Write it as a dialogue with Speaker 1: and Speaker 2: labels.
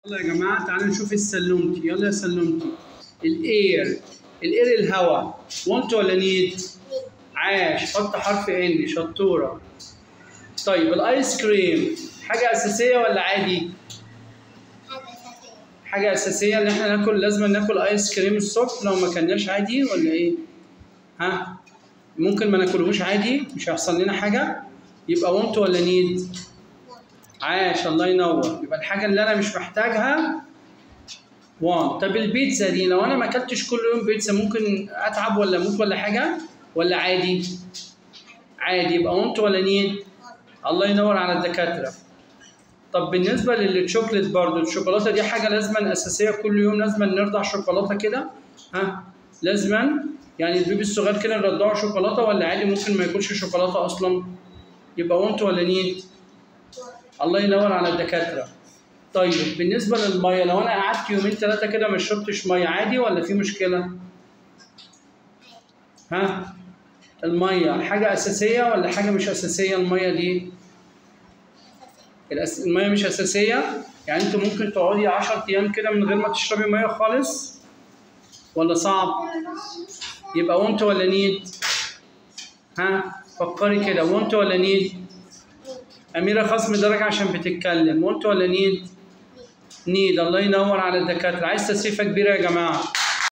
Speaker 1: يلا يا جماعة تعالوا نشوف السلومتي. يلا يا سلومتي. الاير الهواء. وانت ولا نيد؟ عاش. حط حرف ان. شطورة. طيب الايس كريم حاجة أساسية ولا عادي؟ حاجة أساسية إن إحنا ناكل، لازم ناكل آيس كريم الصبح. لو ما كلناش عادي ولا إيه؟ ها؟ ممكن ما ناكلهوش عادي، مش هيحصل لنا حاجة؟ يبقى وانت ولا نيد؟ عاش، الله ينور. يبقى الحاجة اللي أنا مش محتاجها وان. طب البيتزا دي لو أنا ما أكلتش كل يوم بيتزا ممكن أتعب ولا أموت ولا حاجة؟ ولا عادي؟ عادي. يبقى وانت ولا نيد؟ الله ينور على الدكاترة. طب بالنسبة للشوكليت برضه، الشوكولاتة دي حاجة لازما أساسية كل يوم، لازما نرضع شوكولاتة كده؟ ها؟ لازما؟ يعني البيبي الصغير كده نرضعه شوكولاتة ولا عادي ممكن ما ياكلش شوكولاتة أصلا؟ يبقى وانت ولا نيد؟ الله ينور على الدكاترة. طيب بالنسبة للمية، لو أنا قعدت يومين ثلاثة كده ما شربتش مية عادي ولا في مشكلة؟ ها؟ المية حاجة أساسية ولا حاجة مش أساسية المية دي؟ المية مش أساسية؟ يعني أنت ممكن تقعدي 10 أيام كده من غير ما تشربي مية خالص؟ ولا صعب؟ يبقى وانت ولا نيد؟ ها؟ فكري كده، وانت ولا نيد؟ أميرة خصم درجة عشان بتتكلم. وانت ولا نيد؟ نيد. الله ينور على الدكاترة. عايز تسقيفة كبيرة يا جماعة.